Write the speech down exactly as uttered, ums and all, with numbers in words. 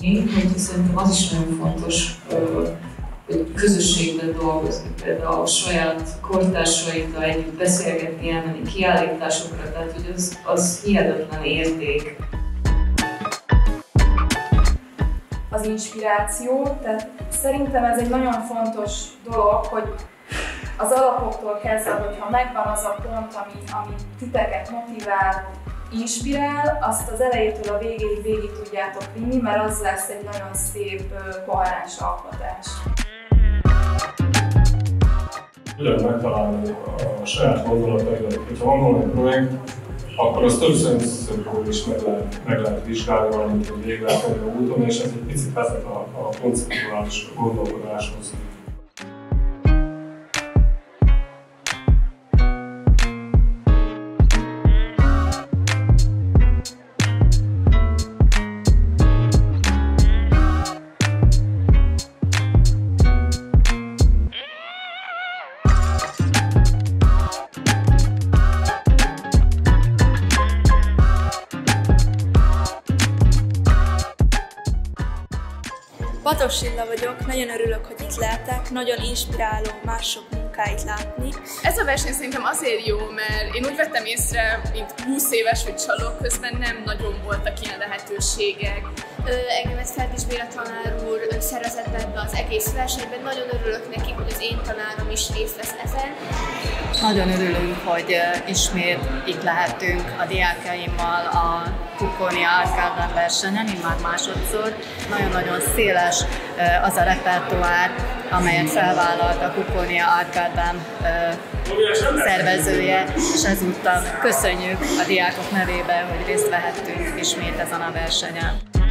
Hogy szerintem az is nagyon fontos, hogy közösségben dolgozni, például a saját kortársaiddal együtt beszélgetni, elmenni kiállításokra, tehát hogy az, az hihetetlen érték. Az inspiráció, tehát szerintem ez egy nagyon fontos dolog, hogy az alapoktól kezdve, hogyha megvan az a pont, ami, ami titeket motivál, inspirál, azt az elejétől a végéig végig tudjátok vinni, mert az lesz egy nagyon szép, koherens alkotás. Hogyan megtalálni a saját gondolataidat? Ha van valami projekt, akkor azt több szemszögből is meg lehet, meg lehet vizsgálni valamit, hogy végig lehet menni a úton, és ez egy picit vezet a, a konceptuális gondolkodáshoz. Batos Csilla vagyok, nagyon örülök, hogy itt lehetek, nagyon inspiráló mások munkáit látni. Ez a verseny szerintem azért jó, mert én úgy vettem észre, mint húsz éves, hogy csalók közben nem nagyon voltak ilyen lehetőségek. Engem ez Ferdis Béla tanár úr szervezett be az egész versenyben. Nagyon örülök neki, hogy az én tanárom is részt vesz ezen. Nagyon örülünk, hogy ismét itt lehetünk a diákjaimmal a Kukkonia Art Garden versenyen, immár másodszor. Nagyon-nagyon széles az a repertoár, amelyet felvállalt a Kukkonia Art Garden szervezője, és ezúttal köszönjük a diákok nevében, hogy részt vehettünk ismét ezen a versenyen.